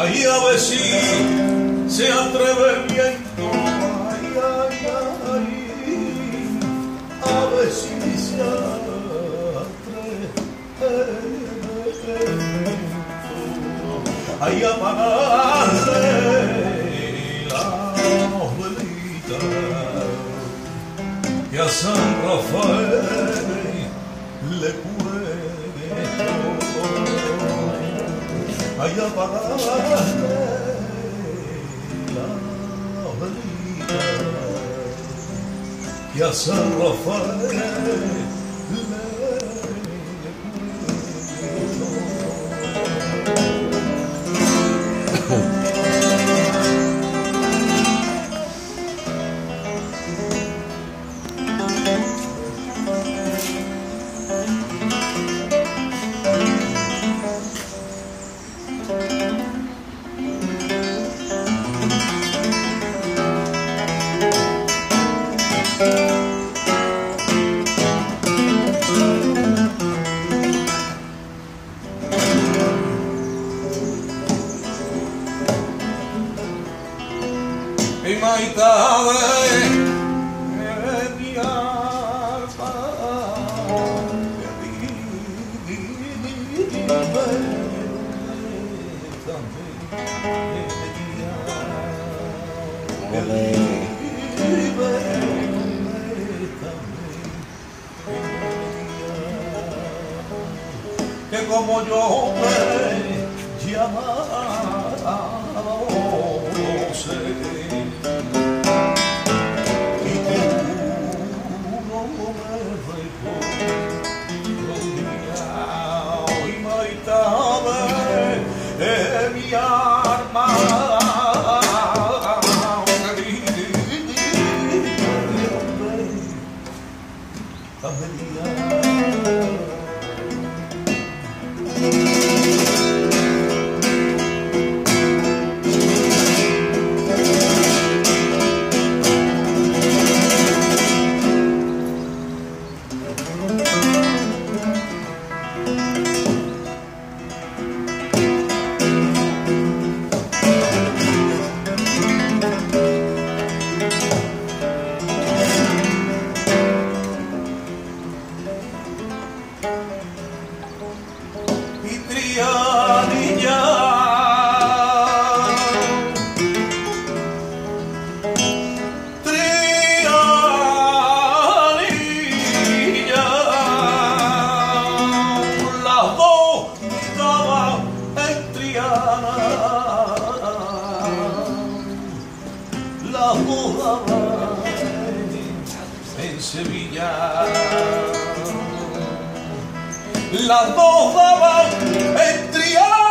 Ay, a ver si se atreve el viento, ay, ay, ay, a ver si se atreve el viento, ay, apagarle la velita que a San Rafael le cuento, ay, apagarle la velita que a San Rafael le y maitade mi alma que como yo me llamaba sé y que uno me recordía hoy maitade mi alma Trianilla, Trianilla, las dos estaban en Triana, las dos daban en Sevilla. Las dos daban en Triana.